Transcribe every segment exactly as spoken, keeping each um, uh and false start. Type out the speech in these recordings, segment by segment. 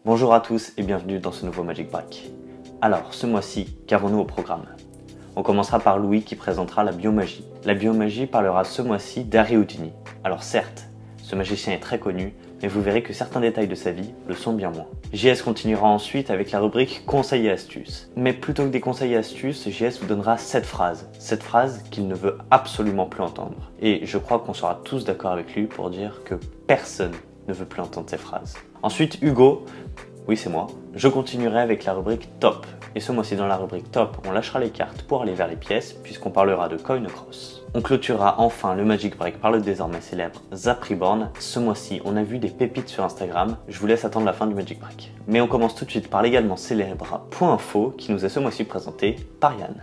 Bonjour à tous et bienvenue dans ce nouveau Magic Break. Alors, ce mois-ci, qu'avons-nous au programme? On commencera par Louis qui présentera la biomagie. La biomagie parlera ce mois-ci d'Harry Houdini. Alors certes, ce magicien est très connu, mais vous verrez que certains détails de sa vie le sont bien moins. J S continuera ensuite avec la rubrique conseils et astuces. Mais plutôt que des conseils et astuces, J S vous donnera cette phrase. Cette phrase qu'il ne veut absolument plus entendre. Et je crois qu'on sera tous d'accord avec lui pour dire que personne ne veut plus entendre ces phrases. Ensuite, Hugo, oui c'est moi, je continuerai avec la rubrique top. Et ce mois-ci dans la rubrique top, on lâchera les cartes pour aller vers les pièces puisqu'on parlera de Coin Cross. On clôturera enfin le Magic Break par le désormais célèbre Zap Reborn. Ce mois-ci, on a vu des pépites sur Instagram, je vous laisse attendre la fin du Magic Break. Mais on commence tout de suite par l'également célèbre Point Info qui nous est ce mois-ci présenté par Yann.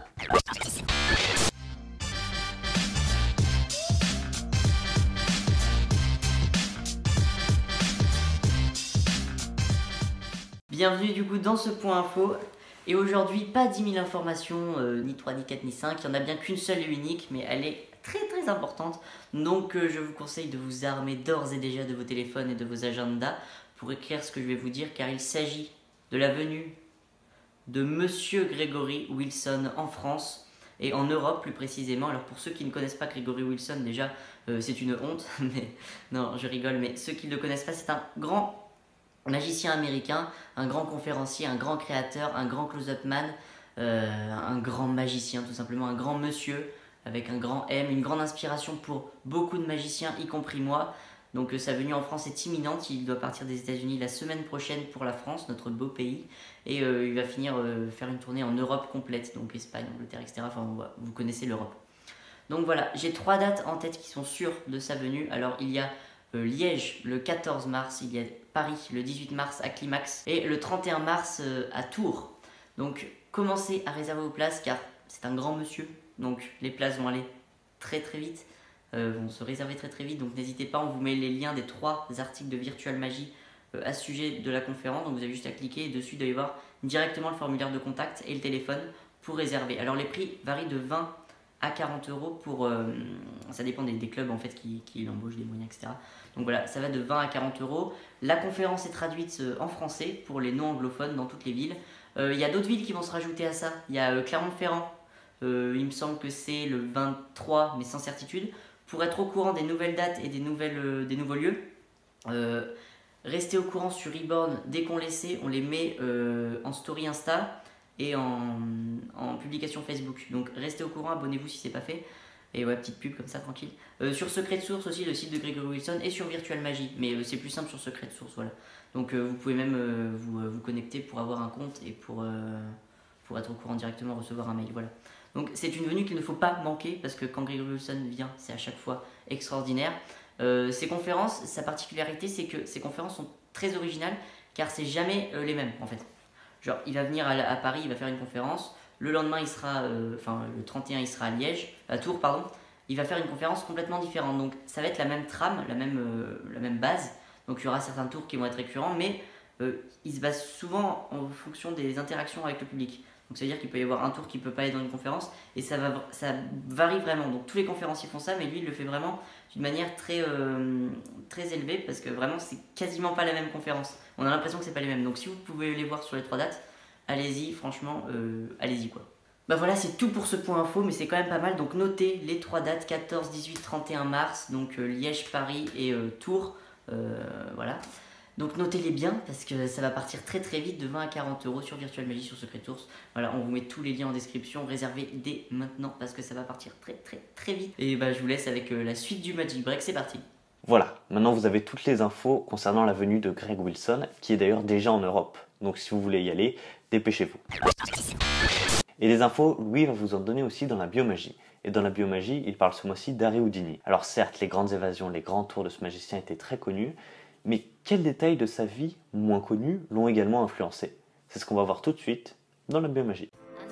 Bienvenue du coup dans ce point info, et aujourd'hui pas dix mille informations, euh, ni trois, ni quatre, ni cinq, il n'y en a bien qu'une seule et unique, mais elle est très très importante, donc euh, je vous conseille de vous armer d'ores et déjà de vos téléphones et de vos agendas pour écrire ce que je vais vous dire, car il s'agit de la venue de Monsieur Gregory Wilson en France, et en Europe plus précisément. Alors pour ceux qui ne connaissent pas Gregory Wilson, déjà euh, c'est une honte, mais non je rigole, mais ceux qui ne le connaissent pas, c'est un grand magicien américain, un grand conférencier, un grand créateur, un grand close-up man, euh, un grand magicien tout simplement, un grand monsieur avec un grand M, une grande inspiration pour beaucoup de magiciens, y compris moi. Donc euh, sa venue en France est imminente, il doit partir des États-Unis la semaine prochaine pour la France, notre beau pays, et euh, il va finir euh, faire une tournée en Europe complète, donc Espagne, Angleterre, et cetera. Enfin vous, vous connaissez l'Europe. Donc voilà, j'ai trois dates en tête qui sont sûres de sa venue. Alors il y a Euh, Liège le quatorze mars, il y a Paris le dix-huit mars à Climax et le trente et un mars euh, à Tours. Donc commencez à réserver vos places car c'est un grand monsieur, donc les places vont aller très très vite, euh, vont se réserver très très vite, donc n'hésitez pas, on vous met les liens des trois articles de Virtual Magie euh, à ce sujet de la conférence, donc vous avez juste à cliquer et dessus vous allez voir directement le formulaire de contact et le téléphone pour réserver. Alors les prix varient de vingt à quarante euros pour, euh, ça dépend des, des clubs en fait qui, qui l'embauchent, des moyens, et cetera. Donc voilà, ça va de vingt à quarante euros. La conférence est traduite en français pour les non anglophones dans toutes les villes. Euh, il y a d'autres villes qui vont se rajouter à ça. Il y a euh, Clermont-Ferrand, euh, il me semble que c'est le vingt-trois, mais sans certitude. Pour être au courant des nouvelles dates et des, nouvelles, euh, des nouveaux lieux, euh, restez au courant sur Reborn. Dès qu'on les sait, on les met euh, en story Insta et en, en publication Facebook. Donc restez au courant, abonnez-vous si c'est pas fait. Et ouais, petite pub comme ça, tranquille. Euh, sur Secret de Source aussi, le site de Gregory Wilson, et sur Virtual Magie. Mais euh, c'est plus simple sur Secret de Source, voilà. Donc euh, vous pouvez même euh, vous, euh, vous connecter pour avoir un compte et pour, euh, pour être au courant directement, recevoir un mail, voilà. Donc c'est une venue qu'il ne faut pas manquer, parce que quand Gregory Wilson vient, c'est à chaque fois extraordinaire. Euh, ses conférences, sa particularité, c'est que ses conférences sont très originales, car c'est jamais euh, les mêmes, en fait. Genre, il va venir à, à Paris, il va faire une conférence. Le lendemain, il sera, euh, enfin le trente et un, il sera à Liège, à Tours, pardon. Il va faire une conférence complètement différente. Donc ça va être la même trame, la même, euh, la même base. Donc il y aura certains tours qui vont être récurrents, mais euh, il se base souvent en fonction des interactions avec le public. Donc ça veut dire qu'il peut y avoir un tour qui ne peut pas aller dans une conférence, et ça, va, ça varie vraiment. Donc tous les conférenciers font ça, mais lui il le fait vraiment d'une manière très, euh, très élevée, parce que vraiment c'est quasiment pas la même conférence. On a l'impression que c'est pas les mêmes. Donc si vous pouvez les voir sur les trois dates, allez-y, franchement, euh, allez-y quoi. Bah voilà, c'est tout pour ce point info, mais c'est quand même pas mal. Donc notez les trois dates, quatorze, dix-huit, trente et un mars, donc euh, Liège, Paris et euh, Tours. Euh, voilà. Donc notez-les bien, parce que ça va partir très très vite, de vingt à quarante euros sur Virtual Magie, sur Secret Source. Voilà, on vous met tous les liens en description, réservez dès maintenant, parce que ça va partir très très très vite. Et bah je vous laisse avec euh, la suite du Magic Break, c'est parti. Voilà, maintenant vous avez toutes les infos concernant la venue de Greg Wilson, qui est d'ailleurs déjà en Europe. Donc si vous voulez y aller, dépêchez-vous. Et des infos, Louis va vous en donner aussi dans la biomagie. Et dans la biomagie, il parle ce mois-ci d'Harry Houdini. Alors certes, les grandes évasions, les grands tours de ce magicien étaient très connus, mais quels détails de sa vie moins connus l'ont également influencé? C'est ce qu'on va voir tout de suite dans la biomagie.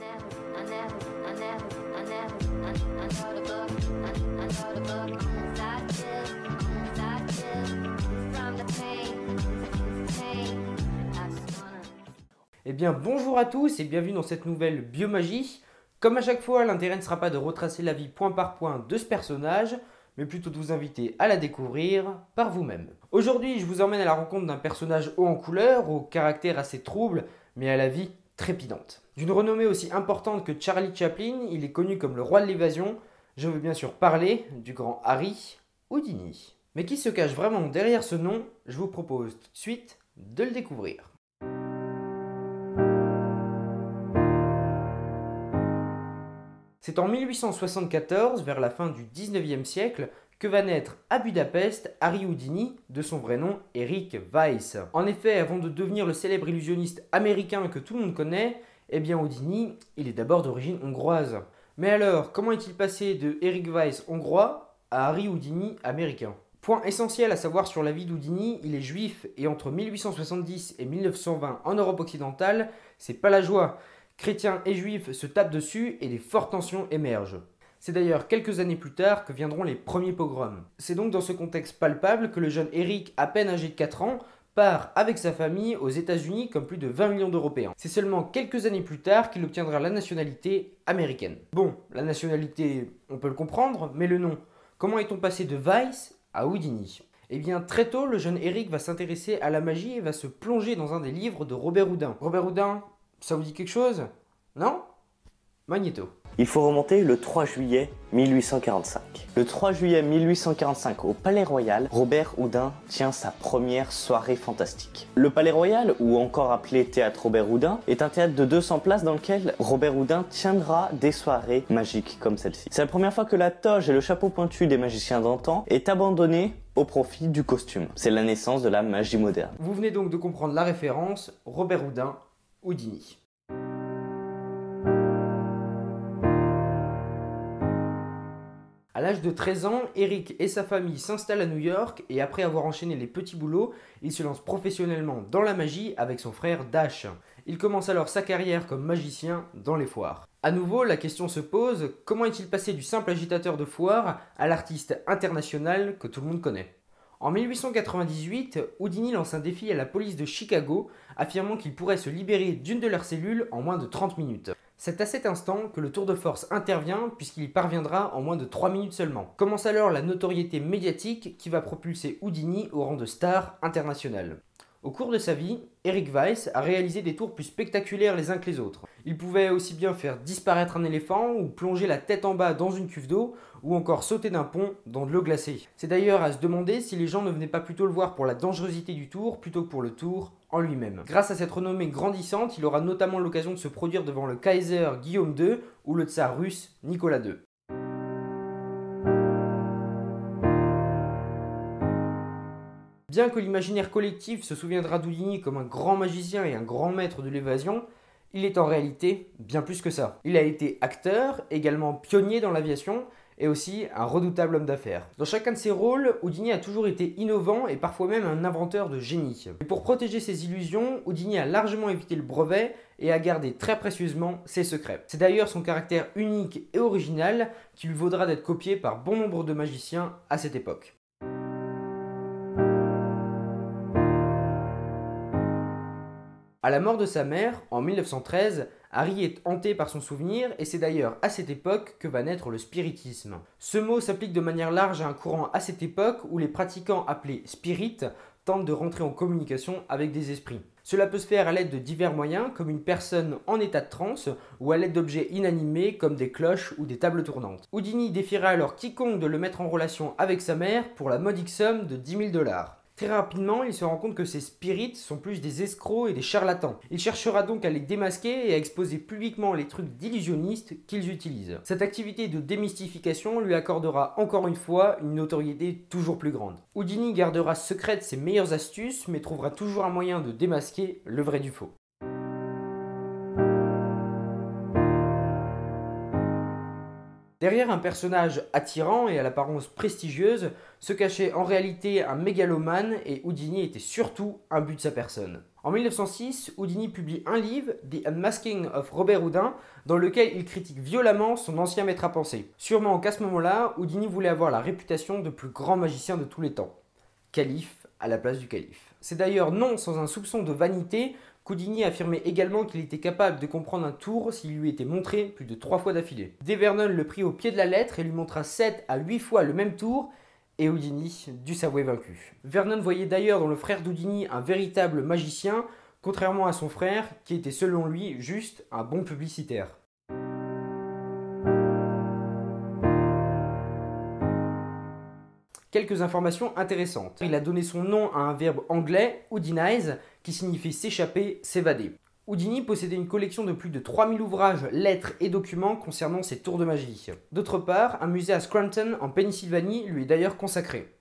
Eh bien bonjour à tous et bienvenue dans cette nouvelle biomagie. Comme à chaque fois, l'intérêt ne sera pas de retracer la vie point par point de ce personnage, mais plutôt de vous inviter à la découvrir par vous-même. Aujourd'hui, je vous emmène à la rencontre d'un personnage haut en couleur, au caractère assez trouble, mais à la vie trépidante. D'une renommée aussi importante que Charlie Chaplin, il est connu comme le roi de l'évasion. Je veux bien sûr parler du grand Harry Houdini. Mais qui se cache vraiment derrière ce nom? Je vous propose tout de suite de le découvrir. C'est en mille huit cent soixante-quatorze, vers la fin du dix-neuvième siècle, que va naître à Budapest Harry Houdini, de son vrai nom Eric Weiss. En effet, avant de devenir le célèbre illusionniste américain que tout le monde connaît, eh bien Houdini, il est d'abord d'origine hongroise. Mais alors, comment est-il passé de Eric Weiss hongrois à Harry Houdini américain? Point essentiel à savoir sur la vie d'Houdini, il est juif et entre mille huit cent soixante-dix et mille neuf cent vingt en Europe occidentale, c'est pas la joie. Chrétiens et juifs se tapent dessus et des fortes tensions émergent. C'est d'ailleurs quelques années plus tard que viendront les premiers pogroms. C'est donc dans ce contexte palpable que le jeune Eric, à peine âgé de quatre ans, part avec sa famille aux États-Unis comme plus de vingt millions d'Européens. C'est seulement quelques années plus tard qu'il obtiendra la nationalité américaine. Bon, la nationalité, on peut le comprendre, mais le nom. Comment est-on passé de Weiss à Houdini? Eh bien, très tôt, le jeune Eric va s'intéresser à la magie et va se plonger dans un des livres de Robert Houdin. Robert Houdin, ça vous dit quelque chose? Non? Magnéto. Il faut remonter le trois juillet mille huit cent quarante-cinq. Le trois juillet mille huit cent quarante-cinq, au Palais Royal, Robert Houdin tient sa première soirée fantastique. Le Palais Royal, ou encore appelé Théâtre Robert Houdin, est un théâtre de deux cents places dans lequel Robert Houdin tiendra des soirées magiques comme celle-ci. C'est la première fois que la toge et le chapeau pointu des magiciens d'antan est abandonné au profit du costume. C'est la naissance de la magie moderne. Vous venez donc de comprendre la référence, Robert Houdin, Houdini. À l'âge de treize ans, Eric et sa famille s'installent à New York et après avoir enchaîné les petits boulots, il se lance professionnellement dans la magie avec son frère Dash. Il commence alors sa carrière comme magicien dans les foires. À nouveau, la question se pose, comment est-il passé du simple agitateur de foire à l'artiste international que tout le monde connaît? En mille huit cent quatre-vingt-dix-huit, Houdini lance un défi à la police de Chicago, affirmant qu'il pourrait se libérer d'une de leurs cellules en moins de trente minutes. C'est à cet instant que le tour de force intervient puisqu'il y parviendra en moins de trois minutes seulement. Commence alors la notoriété médiatique qui va propulser Houdini au rang de star internationale. Au cours de sa vie, Eric Weiss a réalisé des tours plus spectaculaires les uns que les autres. Il pouvait aussi bien faire disparaître un éléphant ou plonger la tête en bas dans une cuve d'eau ou encore sauter d'un pont dans de l'eau glacée. C'est d'ailleurs à se demander si les gens ne venaient pas plutôt le voir pour la dangerosité du tour plutôt que pour le tour en lui-même. Grâce à cette renommée grandissante, il aura notamment l'occasion de se produire devant le Kaiser Guillaume deux ou le tsar russe Nicolas deux. Bien que l'imaginaire collectif se souviendra d'Houdini comme un grand magicien et un grand maître de l'évasion, il est en réalité bien plus que ça. Il a été acteur, également pionnier dans l'aviation et aussi un redoutable homme d'affaires. Dans chacun de ses rôles, Houdini a toujours été innovant et parfois même un inventeur de génie. Et pour protéger ses illusions, Houdini a largement évité le brevet et a gardé très précieusement ses secrets. C'est d'ailleurs son caractère unique et original qui lui vaudra d'être copié par bon nombre de magiciens à cette époque. À la mort de sa mère, en mille neuf cent treize, Harry est hanté par son souvenir et c'est d'ailleurs à cette époque que va naître le spiritisme. Ce mot s'applique de manière large à un courant à cette époque où les pratiquants appelés spirites tentent de rentrer en communication avec des esprits. Cela peut se faire à l'aide de divers moyens comme une personne en état de transe ou à l'aide d'objets inanimés comme des cloches ou des tables tournantes. Houdini défiera alors quiconque de le mettre en relation avec sa mère pour la modique somme de dix mille dollars. Très rapidement, il se rend compte que ces spirites sont plus des escrocs et des charlatans. Il cherchera donc à les démasquer et à exposer publiquement les trucs d'illusionnistes qu'ils utilisent. Cette activité de démystification lui accordera encore une fois une notoriété toujours plus grande. Houdini gardera secrète ses meilleures astuces, mais trouvera toujours un moyen de démasquer le vrai du faux. Derrière un personnage attirant et à l'apparence prestigieuse, se cachait en réalité un mégalomane et Houdini était surtout un but de sa personne. En mille neuf cent six, Houdini publie un livre, The Unmasking of Robert Houdin, dans lequel il critique violemment son ancien maître à penser. Sûrement qu'à ce moment-là, Houdini voulait avoir la réputation de plus grand magicien de tous les temps. Calife à la place du calife. C'est d'ailleurs non sans un soupçon de vanité Houdini affirmait également qu'il était capable de comprendre un tour s'il lui était montré plus de trois fois d'affilée. Dee Vernon le prit au pied de la lettre et lui montra sept à huit fois le même tour, et Houdini dut s'avouer vaincu. Vernon voyait d'ailleurs dans le frère d'Houdini un véritable magicien, contrairement à son frère qui était selon lui juste un bon publicitaire. Quelques informations intéressantes. Il a donné son nom à un verbe anglais, houdinize, qui signifie s'échapper, s'évader. Houdini possédait une collection de plus de trois mille ouvrages, lettres et documents concernant ses tours de magie. D'autre part, un musée à Scranton, en Pennsylvanie, lui est d'ailleurs consacré.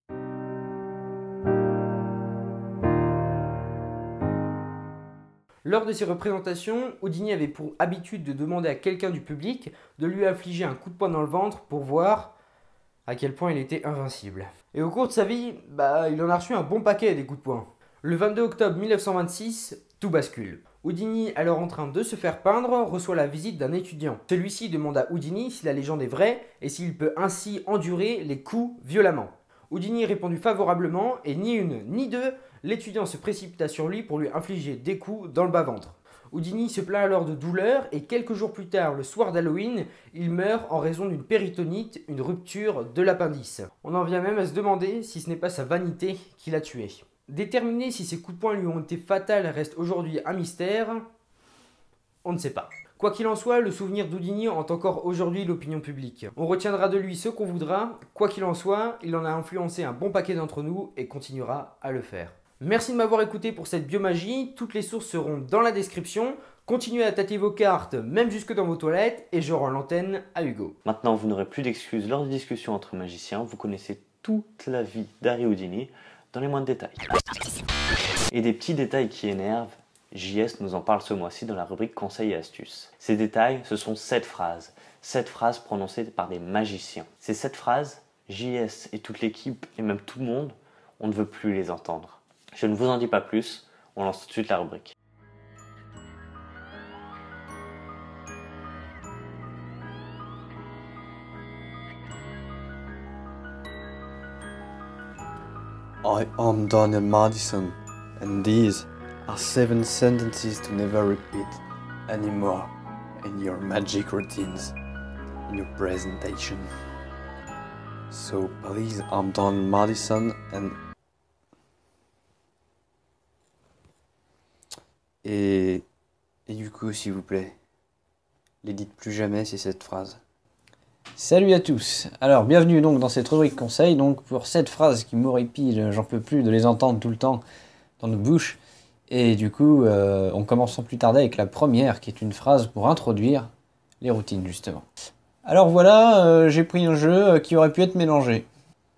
Lors de ses représentations, Houdini avait pour habitude de demander à quelqu'un du public de lui infliger un coup de poing dans le ventre pour voir à quel point il était invincible. Et au cours de sa vie, bah, il en a reçu un bon paquet des coups de poing. Le vingt-deux octobre mille neuf cent vingt-six, tout bascule. Houdini, alors en train de se faire peindre, reçoit la visite d'un étudiant. Celui-ci demande à Houdini si la légende est vraie et s'il peut ainsi endurer les coups violemment. Houdini répondit favorablement et ni une ni deux, l'étudiant se précipita sur lui pour lui infliger des coups dans le bas-ventre. Houdini se plaint alors de douleur et quelques jours plus tard, le soir d'Halloween, il meurt en raison d'une péritonite, une rupture de l'appendice. On en vient même à se demander si ce n'est pas sa vanité qui l'a tué. Déterminer si ces coups de poing lui ont été fatals reste aujourd'hui un mystère. On ne sait pas. Quoi qu'il en soit, le souvenir d'Houdini hante encore aujourd'hui l'opinion publique. On retiendra de lui ce qu'on voudra. Quoi qu'il en soit, il en a influencé un bon paquet d'entre nous et continuera à le faire. Merci de m'avoir écouté pour cette biomagie, toutes les sources seront dans la description. Continuez à tâter vos cartes, même jusque dans vos toilettes, et je rends l'antenne à Hugo. Maintenant, vous n'aurez plus d'excuses lors de discussions entre magiciens, vous connaissez toute la vie d'Harry Houdini dans les moindres détails. Et des petits détails qui énervent, J S nous en parle ce mois-ci dans la rubrique Conseils et astuces. Ces détails, ce sont sept phrases, sept phrases prononcées par des magiciens. Ces sept phrases, J S et toute l'équipe, et même tout le monde, on ne veut plus les entendre. Je ne vous en dis pas plus, on lance tout de suite la rubrique. I am Daniel Madison, and these are seven sentences to never repeat anymore in your magic routines, in your presentation. So please, I'm Daniel Madison, and Et, et du coup, s'il vous plaît, les dites plus jamais, c'est cette phrase. Salut à tous. Alors, bienvenue donc dans cette rubrique conseil. Donc, pour cette phrase qui m'horripile, j'en peux plus de les entendre tout le temps dans nos bouches. Et du coup, euh, on commence sans plus tarder avec la première, qui est une phrase pour introduire les routines, justement. Alors voilà, euh, j'ai pris un jeu qui aurait pu être mélangé.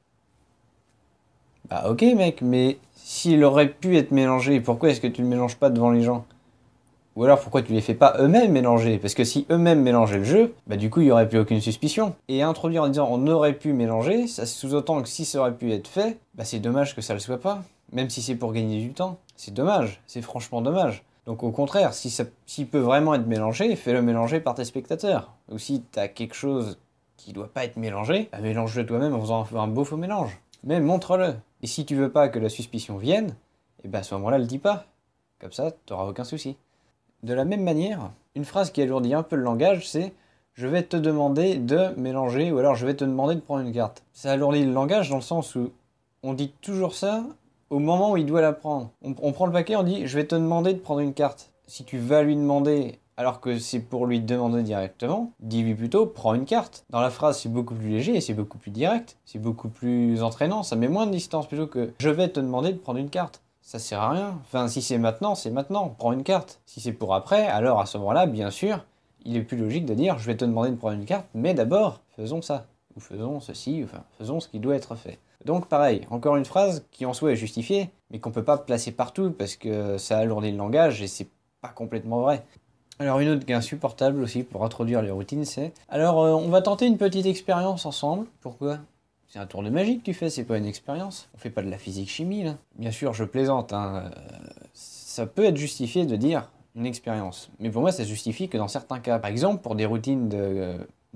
Bah ok mec, mais s'il aurait pu être mélangé, pourquoi est-ce que tu le mélanges pas devant les gens? Ou alors pourquoi tu les fais pas eux-mêmes mélanger? Parce que si eux-mêmes mélangeaient le jeu, bah du coup il y aurait plus aucune suspicion. Et introduire en disant on aurait pu mélanger, ça sous-entend que si ça aurait pu être fait, bah c'est dommage que ça le soit pas. Même si c'est pour gagner du temps. C'est dommage, c'est franchement dommage. Donc au contraire, si ça, s'il peut vraiment être mélangé, fais-le mélanger par tes spectateurs. Ou si t'as quelque chose qui doit pas être mélangé, bah mélange-le toi-même en faisant un, un beau faux mélange. Mais montre-le. Et si tu veux pas que la suspicion vienne, et ben à ce moment-là, le dis pas. Comme ça, t'auras aucun souci. De la même manière, une phrase qui alourdit un peu le langage, c'est « je vais te demander de mélanger » ou alors « je vais te demander de prendre une carte ». Ça alourdit le langage dans le sens où on dit toujours ça au moment où il doit la prendre. On, on prend le paquet, on dit « je vais te demander de prendre une carte ». Si tu vas lui demander alors que c'est pour lui demander directement, dis-lui plutôt « prends une carte ». Dans la phrase, c'est beaucoup plus léger et c'est beaucoup plus direct, c'est beaucoup plus entraînant, ça met moins de distance plutôt que « je vais te demander de prendre une carte ». Ça sert à rien. Enfin, si c'est maintenant, c'est maintenant. Prends une carte. Si c'est pour après, alors à ce moment-là, bien sûr, il est plus logique de dire « je vais te demander de prendre une carte, mais d'abord, faisons ça ». Ou faisons ceci, enfin, faisons ce qui doit être fait. Donc pareil, encore une phrase qui en soi est justifiée, mais qu'on peut pas placer partout parce que ça alourdit le langage et c'est pas complètement vrai. Alors une autre qui est insupportable aussi pour introduire les routines, c'est « alors euh, on va tenter une petite expérience ensemble. » Pourquoi ? C'est un tour de magie que tu fais, c'est pas une expérience. On fait pas de la physique-chimie, là. Bien sûr, je plaisante, hein. Euh, ça peut être justifié de dire une expérience. Mais pour moi, ça justifie que dans certains cas. Par exemple, pour des routines de,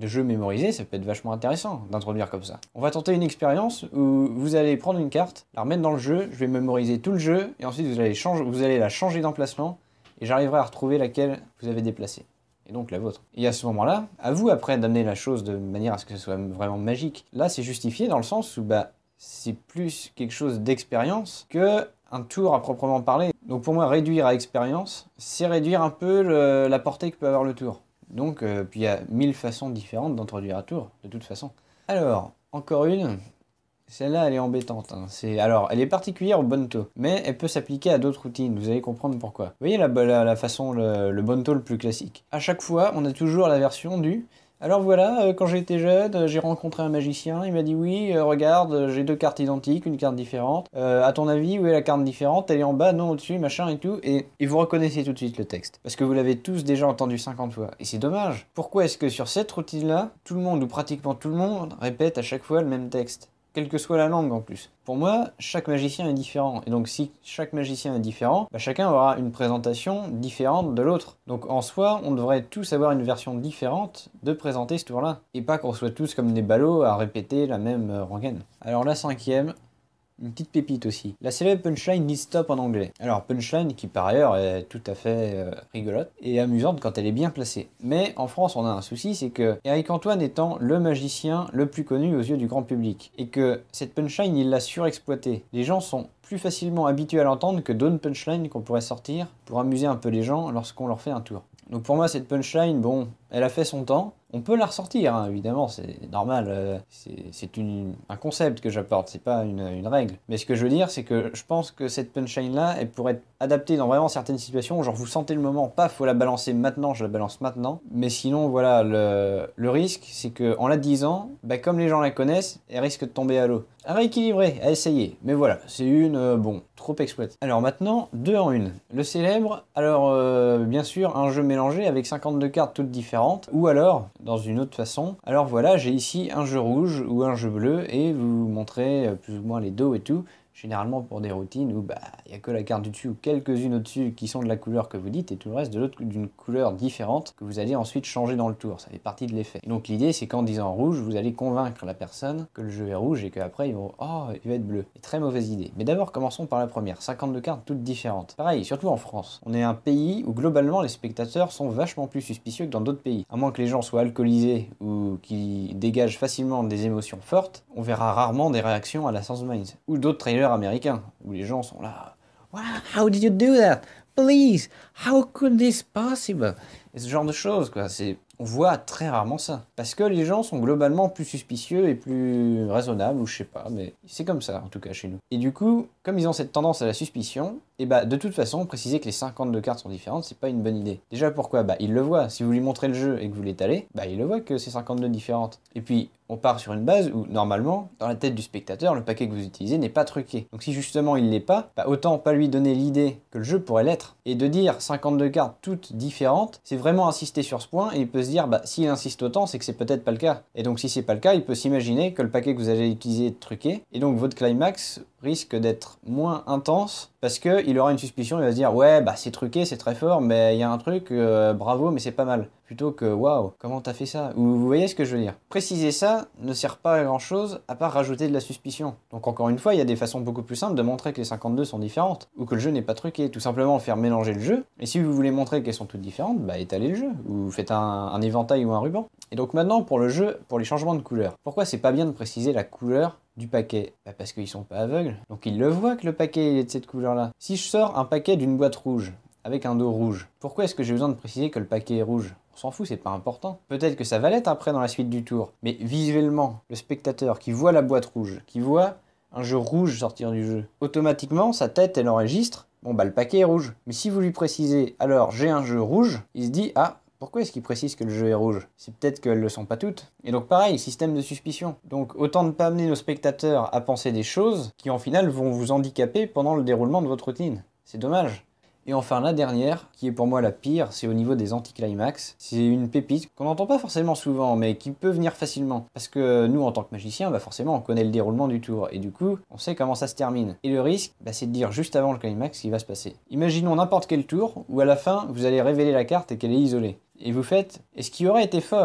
de jeu mémorisé, ça peut être vachement intéressant d'introduire comme ça. On va tenter une expérience où vous allez prendre une carte, la remettre dans le jeu, je vais mémoriser tout le jeu, et ensuite vous allez, changer, vous allez la changer d'emplacement, et j'arriverai à retrouver laquelle vous avez déplacée. Et donc la vôtre. Et à ce moment-là, à vous après d'amener la chose de manière à ce que ce soit vraiment magique. Là, c'est justifié dans le sens où bah, c'est plus quelque chose d'expérience que un tour à proprement parler. Donc pour moi, réduire à expérience, c'est réduire un peu le, la portée que peut avoir le tour. Donc, euh, puis il y a mille façons différentes d'introduire un tour, de toute façon. Alors, encore une, celle-là elle est embêtante. Hein. C'est, alors, elle est particulière au Bonto, mais elle peut s'appliquer à d'autres routines, vous allez comprendre pourquoi. Vous voyez la, la, la façon, le, le Bonto le plus classique. À chaque fois, on a toujours la version du... Alors voilà, euh, quand j'étais jeune, euh, j'ai rencontré un magicien, il m'a dit oui, euh, regarde, euh, j'ai deux cartes identiques, une carte différente. Euh, à ton avis, où est la carte différente? Elle est en bas, non, au-dessus, machin et tout. Et, et vous reconnaissez tout de suite le texte. Parce que vous l'avez tous déjà entendu cinquante fois. Et c'est dommage. Pourquoi est-ce que sur cette routine-là, tout le monde, ou pratiquement tout le monde, répète à chaque fois le même texte? Quelle que soit la langue en plus. Pour moi, chaque magicien est différent. Et donc si chaque magicien est différent, bah, chacun aura une présentation différente de l'autre. Donc en soi, on devrait tous avoir une version différente de présenter ce tour-là. Et pas qu'on soit tous comme des ballots à répéter la même euh, rengaine. Alors la cinquième, une petite pépite aussi. La célèbre punchline Need Stop en anglais. Alors punchline qui par ailleurs est tout à fait euh, rigolote et amusante quand elle est bien placée. Mais en France on a un souci, c'est que Éric Antoine étant le magicien le plus connu aux yeux du grand public. Et que cette punchline il l'a surexploitée. Les gens sont plus facilement habitués à l'entendre que d'autres punchlines qu'on pourrait sortir pour amuser un peu les gens lorsqu'on leur fait un tour. Donc pour moi cette punchline, bon, elle a fait son temps. On peut la ressortir, hein, évidemment, c'est normal, euh, c'est un concept que j'apporte, c'est pas une, une règle. Mais ce que je veux dire, c'est que je pense que cette punchline-là, elle pourrait être adaptée dans vraiment certaines situations, genre vous sentez le moment, paf, faut la balancer maintenant, je la balance maintenant. Mais sinon, voilà, le, le risque, c'est qu'en la disant, bah, comme les gens la connaissent, elle risque de tomber à l'eau. À rééquilibrer, à essayer, mais voilà, c'est une, euh, bon, trop exploitée. Alors maintenant, deux en une. Le célèbre, alors euh, bien sûr, un jeu mélangé avec cinquante-deux cartes toutes différentes, ou alors... dans une autre façon. Alors voilà, j'ai ici un jeu rouge ou un jeu bleu et vous montrez plus ou moins les dos et tout. Généralement pour des routines où bah il n'y a que la carte du dessus ou quelques-unes au-dessus qui sont de la couleur que vous dites et tout le reste de l'autre d'une couleur différente que vous allez ensuite changer dans le tour. Ça fait partie de l'effet. Donc l'idée c'est qu'en disant rouge, vous allez convaincre la personne que le jeu est rouge et qu'après ils vont oh il va être bleu. Et très mauvaise idée. Mais d'abord commençons par la première. cinquante-deux cartes toutes différentes. Pareil, surtout en France. On est un pays où globalement les spectateurs sont vachement plus suspicieux que dans d'autres pays. À moins que les gens soient alcoolisés ou qu'ils dégagent facilement des émotions fortes, on verra rarement des réactions à la Sense Minds. Ou d'autres trailers américains, où les gens sont là « Wow, how did you do that? Please, how could this possible ?» Et ce genre de choses, quoi. C'est... On voit très rarement ça. Parce que les gens sont globalement plus suspicieux et plus raisonnables, ou je sais pas, mais c'est comme ça, en tout cas, chez nous. Et du coup, comme ils ont cette tendance à la suspicion, et bah, de toute façon, préciser que les cinquante-deux cartes sont différentes, c'est pas une bonne idée. Déjà, pourquoi? Bah, il le voit. Si vous lui montrez le jeu et que vous l'étalez, bah, il le voit que c'est cinquante-deux différentes. Et puis, on part sur une base où, normalement, dans la tête du spectateur, le paquet que vous utilisez n'est pas truqué. Donc si justement il l'est pas, bah, autant pas lui donner l'idée que le jeu pourrait l'être. Et de dire cinquante-deux cartes toutes différentes, c'est vraiment insister sur ce point, et il peut se dire, bah, s'il insiste autant, c'est que c'est peut-être pas le cas. Et donc si c'est pas le cas, il peut s'imaginer que le paquet que vous allez utiliser est truqué, et donc votre climax risque d'être moins intense, parce qu'il aura une suspicion, il va se dire, ouais, bah c'est truqué, c'est très fort, mais il y a un truc, euh, bravo, mais c'est pas mal. Plutôt que, waouh, comment t'as fait ça? Ou vous voyez ce que je veux dire? Préciser ça ne sert pas à grand chose, à part rajouter de la suspicion. Donc encore une fois, il y a des façons beaucoup plus simples de montrer que les cinquante-deux sont différentes, ou que le jeu n'est pas truqué. Tout simplement faire mélanger le jeu, et si vous voulez montrer qu'elles sont toutes différentes, bah étalez le jeu, ou faites un, un éventail ou un ruban. Et donc maintenant, pour le jeu, pour les changements de couleur. Pourquoi c'est pas bien de préciser la couleur du paquet? Bah parce qu'ils sont pas aveugles, donc ils le voient que le paquet est de cette couleur-là. Si je sors un paquet d'une boîte rouge, avec un dos rouge, pourquoi est-ce que j'ai besoin de préciser que le paquet est rouge? On s'en fout, c'est pas important. Peut-être que ça va l'être après dans la suite du tour, mais visuellement, le spectateur qui voit la boîte rouge, qui voit un jeu rouge sortir du jeu, automatiquement, sa tête, elle enregistre, bon bah le paquet est rouge. Mais si vous lui précisez, alors j'ai un jeu rouge, il se dit, ah, pourquoi est-ce qu'il précise que le jeu est rouge? C'est peut-être qu'elles le sont pas toutes. Et donc pareil, système de suspicion. Donc autant ne pas amener nos spectateurs à penser des choses qui en final vont vous handicaper pendant le déroulement de votre routine. C'est dommage. Et enfin la dernière, qui est pour moi la pire, c'est au niveau des anticlimax. C'est une pépite qu'on n'entend pas forcément souvent, mais qui peut venir facilement. Parce que nous, en tant que magiciens, bah forcément, on connaît le déroulement du tour. Et du coup, on sait comment ça se termine. Et le risque, bah, c'est de dire juste avant le climax ce qui va se passer. Imaginons n'importe quel tour, où à la fin, vous allez révéler la carte et qu'elle est isolée. Et vous faites, et ce qui aurait été fort,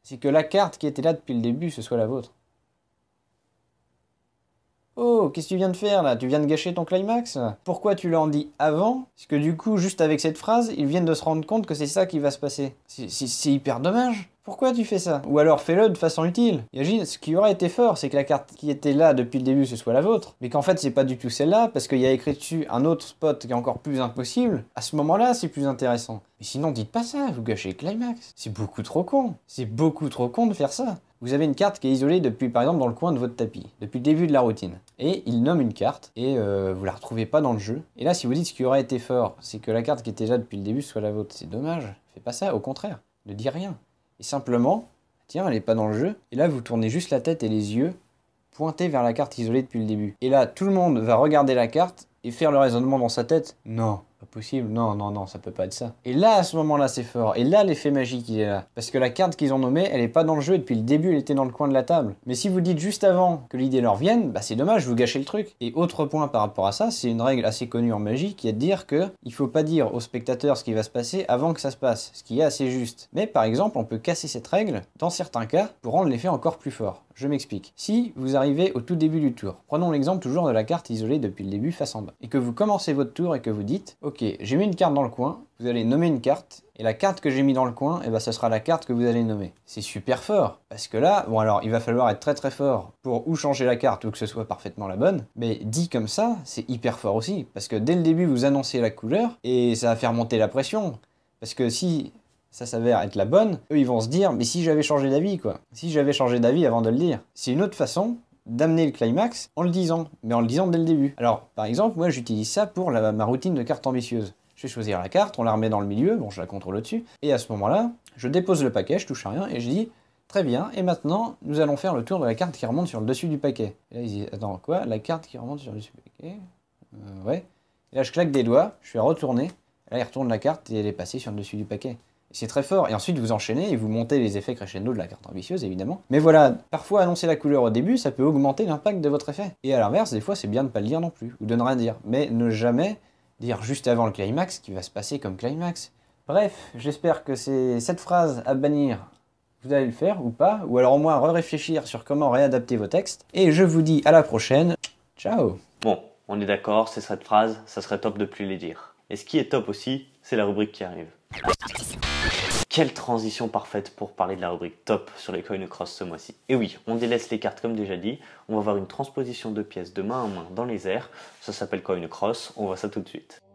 c'est que la carte qui était là depuis le début, ce soit la vôtre. Oh, qu'est-ce que tu viens de faire là? Tu viens de gâcher ton climax? Pourquoi tu l'en dis avant? Parce que du coup, juste avec cette phrase, ils viennent de se rendre compte que c'est ça qui va se passer. C'est hyper dommage. Pourquoi tu fais ça? Ou alors fais-le de façon utile. Imagine, ce qui aurait été fort, c'est que la carte qui était là depuis le début, ce soit la vôtre. Mais qu'en fait, c'est pas du tout celle-là, parce qu'il y a écrit dessus un autre spot qui est encore plus impossible. À ce moment-là, c'est plus intéressant. Mais sinon, dites pas ça, vous gâchez le climax. C'est beaucoup trop con. C'est beaucoup trop con de faire ça. Vous avez une carte qui est isolée depuis, par exemple, dans le coin de votre tapis, depuis le début de la routine. Et il nomme une carte, et euh, vous la retrouvez pas dans le jeu. Et là, si vous dites ce qui aurait été fort, c'est que la carte qui était là depuis le début soit la vôtre, c'est dommage. Faites pas ça, au contraire. Ne dis rien. Et simplement, tiens, elle est pas dans le jeu. Et là, vous tournez juste la tête et les yeux pointés vers la carte isolée depuis le début. Et là, tout le monde va regarder la carte et faire le raisonnement dans sa tête. Non, pas possible. Non, non, non, ça peut pas être ça. Et là, à ce moment-là, c'est fort. Et là, l'effet magique, il est là. Parce que la carte qu'ils ont nommée, elle est pas dans le jeu et depuis le début, elle était dans le coin de la table. Mais si vous dites juste avant que l'idée leur vienne, bah c'est dommage, vous gâchez le truc. Et autre point par rapport à ça, c'est une règle assez connue en magie qui est de dire que il faut pas dire aux spectateurs ce qui va se passer avant que ça se passe. Ce qui est assez juste. Mais par exemple, on peut casser cette règle dans certains cas pour rendre l'effet encore plus fort. Je m'explique. Si vous arrivez au tout début du tour, prenons l'exemple toujours de la carte isolée depuis le début face en bas, et que vous commencez votre tour et que vous dites, ok, j'ai mis une carte dans le coin, vous allez nommer une carte, et la carte que j'ai mis dans le coin, et ben, ce sera la carte que vous allez nommer. C'est super fort, parce que là, bon alors, il va falloir être très très fort pour ou changer la carte ou que ce soit parfaitement la bonne, mais dit comme ça, c'est hyper fort aussi, parce que dès le début, vous annoncez la couleur, et ça va faire monter la pression, parce que si ça s'avère être la bonne, eux ils vont se dire, mais si j'avais changé d'avis quoi, si j'avais changé d'avis avant de le dire. C'est une autre façon d'amener le climax en le disant, mais en le disant dès le début. Alors, par exemple, moi j'utilise ça pour la, ma routine de cartes ambitieuses. Je vais choisir la carte, on la remet dans le milieu, bon je la contrôle au-dessus, et à ce moment-là, je dépose le paquet, je touche à rien, et je dis, très bien, et maintenant, nous allons faire le tour de la carte qui remonte sur le dessus du paquet. Et là ils disent, attends, quoi? La carte qui remonte sur le dessus du paquet? euh, Ouais. Et là je claque des doigts, je fais retourner, et là il retourne la carte et elle est passée sur le dessus du paquet. C'est très fort, et ensuite vous enchaînez et vous montez les effets crescendo de la carte ambitieuse évidemment. Mais voilà, parfois annoncer la couleur au début, ça peut augmenter l'impact de votre effet. Et à l'inverse, des fois c'est bien de ne pas le dire non plus, ou de ne rien dire. Mais ne jamais dire juste avant le climax qui va se passer comme climax. Bref, j'espère que c'est cette phrase à bannir, vous allez le faire ou pas, ou alors au moins réfléchir sur comment réadapter vos textes. Et je vous dis à la prochaine, ciao. Bon, on est d'accord, c'est cette phrase, ça serait top de plus les dire. Et ce qui est top aussi, c'est la rubrique qui arrive. Quelle transition parfaite pour parler de la rubrique top sur les Coin Cross ce mois-ci. Et oui, on délaisse les cartes comme déjà dit, on va voir une transposition de pièces de main en main dans les airs, ça s'appelle Coin Cross, on voit ça tout de suite.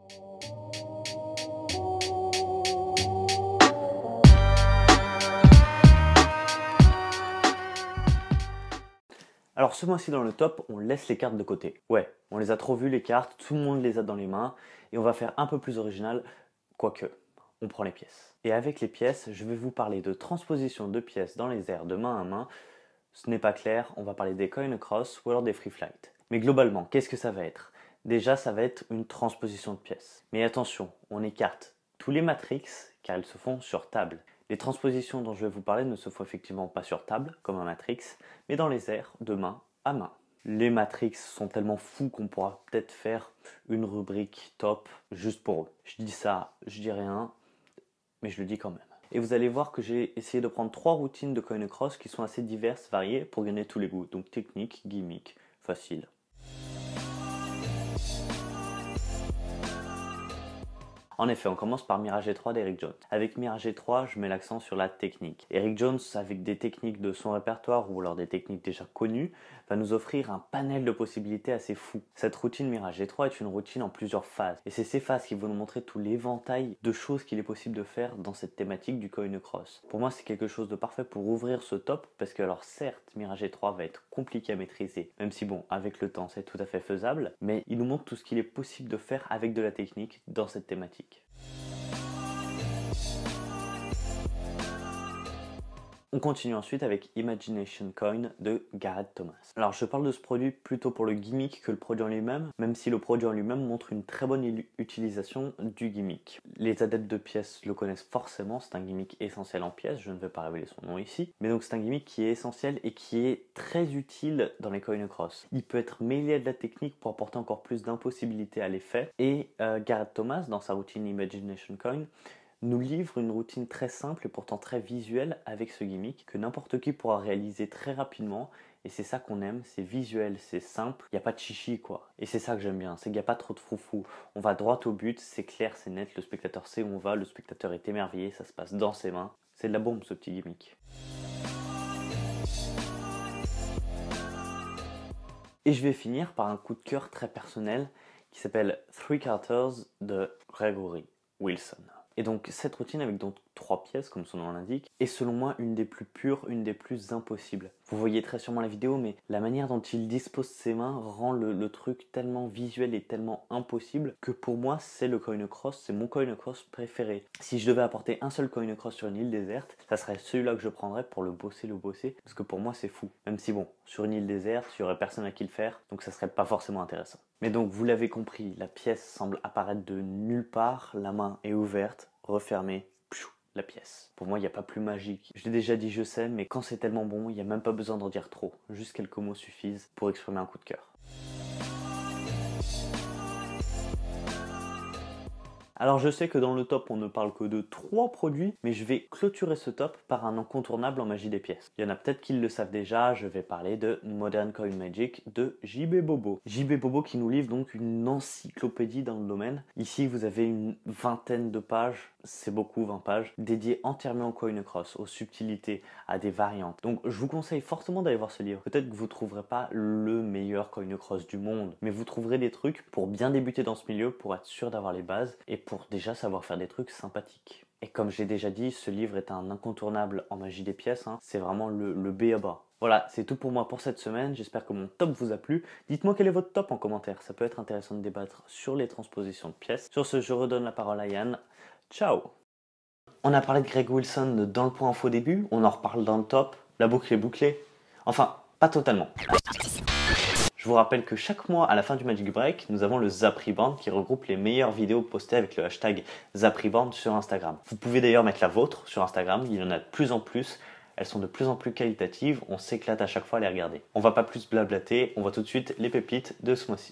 Alors ce mois-ci dans le top, on laisse les cartes de côté. Ouais, on les a trop vues les cartes, tout le monde les a dans les mains, et on va faire un peu plus original, quoique, on prend les pièces. Et avec les pièces, je vais vous parler de transposition de pièces dans les airs de main à main. Ce n'est pas clair, on va parler des Coin Cross ou alors des Free Flight. Mais globalement, qu'est-ce que ça va être? Déjà, ça va être une transposition de pièces. Mais attention, on écarte tous les matrix car elles se font sur table. Les transpositions dont je vais vous parler ne se font effectivement pas sur table, comme un matrix, mais dans les airs de main à main. Les matrix sont tellement fous qu'on pourra peut-être faire une rubrique top juste pour eux. Je dis ça, je dis rien, mais je le dis quand même. Et vous allez voir que j'ai essayé de prendre trois routines de Coin Cross qui sont assez diverses, variées, pour gagner tous les goûts. Donc technique, gimmick, facile. En effet, on commence par Mirage G trois d'Eric Jones. Avec Mirage G trois, je mets l'accent sur la technique. Eric Jones, avec des techniques de son répertoire ou alors des techniques déjà connues, va nous offrir un panel de possibilités assez fou. Cette routine Mirage G trois est une routine en plusieurs phases. Et c'est ces phases qui vont nous montrer tout l'éventail de choses qu'il est possible de faire dans cette thématique du Coin Cross. Pour moi, c'est quelque chose de parfait pour ouvrir ce top, parce que alors certes, Mirage G trois va être compliqué à maîtriser, même si bon, avec le temps, c'est tout à fait faisable, mais il nous montre tout ce qu'il est possible de faire avec de la technique dans cette thématique. On continue ensuite avec Imagination Coin de Gareth Thomas. Alors je parle de ce produit plutôt pour le gimmick que le produit en lui-même, même si le produit en lui-même montre une très bonne utilisation du gimmick. Les adeptes de pièces le connaissent forcément, c'est un gimmick essentiel en pièces, je ne vais pas révéler son nom ici, mais donc c'est un gimmick qui est essentiel et qui est très utile dans les Coin Cross. Il peut être mêlé à de la technique pour apporter encore plus d'impossibilité à l'effet, et euh, Gareth Thomas, dans sa routine Imagination Coin, nous livre une routine très simple et pourtant très visuelle avec ce gimmick que n'importe qui pourra réaliser très rapidement. Et c'est ça qu'on aime, c'est visuel, c'est simple, il n'y a pas de chichi quoi. Et c'est ça que j'aime bien, c'est qu'il n'y a pas trop de froufrou. On va droit au but, c'est clair, c'est net, le spectateur sait où on va, le spectateur est émerveillé, ça se passe dans ses mains. C'est de la bombe ce petit gimmick. Et je vais finir par un coup de cœur très personnel qui s'appelle Three Carters de Gregory Wilson. Et donc cette routine avec donc trois pièces comme son nom l'indique est selon moi une des plus pures, une des plus impossibles. Vous voyez très sûrement la vidéo, mais la manière dont il dispose ses mains rend le, le truc tellement visuel et tellement impossible que pour moi c'est le coin cross, c'est mon coin cross préféré. Si je devais apporter un seul coin cross sur une île déserte, ça serait celui-là que je prendrais pour le bosser, le bosser, parce que pour moi c'est fou. Même si bon, sur une île déserte, il n'y aurait personne à qui le faire, donc ça serait pas forcément intéressant. Mais donc vous l'avez compris, la pièce semble apparaître de nulle part, la main est ouverte, refermée, pfiou, la pièce. Pour moi, il n'y a pas plus magique. Je l'ai déjà dit, je sais, mais quand c'est tellement bon, il n'y a même pas besoin d'en dire trop. Juste quelques mots suffisent pour exprimer un coup de cœur. Alors je sais que dans le top on ne parle que de trois produits, mais je vais clôturer ce top par un incontournable en magie des pièces. Il y en a peut-être qui le savent déjà, je vais parler de Modern Coin Magic de J B Bobo. J B Bobo qui nous livre donc une encyclopédie dans le domaine. Ici vous avez une vingtaine de pages, c'est beaucoup vingt pages, dédiées entièrement au coin cross, aux subtilités, à des variantes. Donc je vous conseille fortement d'aller voir ce livre. Peut-être que vous ne trouverez pas le meilleur coin cross du monde, mais vous trouverez des trucs pour bien débuter dans ce milieu, pour être sûr d'avoir les bases et pour déjà savoir faire des trucs sympathiques. Et comme j'ai déjà dit, ce livre est un incontournable en magie des pièces, hein. C'est vraiment le, le B à bas. Voilà, c'est tout pour moi pour cette semaine, j'espère que mon top vous a plu. Dites-moi quel est votre top en commentaire, ça peut être intéressant de débattre sur les transpositions de pièces. Sur ce, je redonne la parole à Yann. Ciao! On a parlé de Greg Wilson dans le point info début, on en reparle dans le top, la boucle est bouclée. Enfin, pas totalement. Je vous rappelle que chaque mois, à la fin du Magic Break, nous avons le Zap Reborn qui regroupe les meilleures vidéos postées avec le hashtag Zap Reborn sur Instagram. Vous pouvez d'ailleurs mettre la vôtre sur Instagram, il y en a de plus en plus. Elles sont de plus en plus qualitatives, on s'éclate à chaque fois à les regarder. On va pas plus blablater, on voit tout de suite les pépites de ce mois-ci.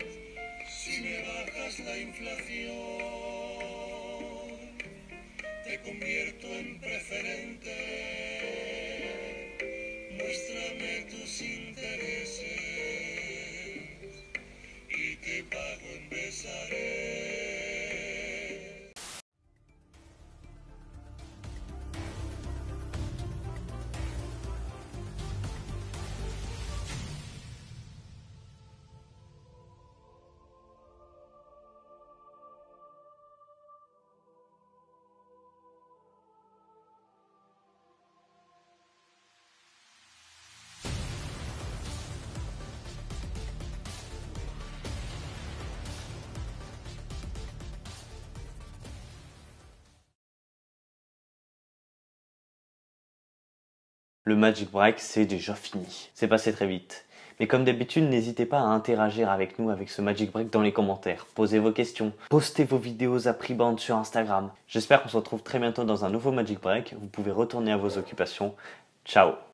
Si me bajas la inflación, te te convierto en preferente. Muéstrame tus intereses y te pago en besaré. Le Magic Break, c'est déjà fini. C'est passé très vite. Mais comme d'habitude, n'hésitez pas à interagir avec nous avec ce Magic Break dans les commentaires. Posez vos questions, postez vos vidéos à prix bande sur Instagram. J'espère qu'on se retrouve très bientôt dans un nouveau Magic Break. Vous pouvez retourner à vos occupations. Ciao!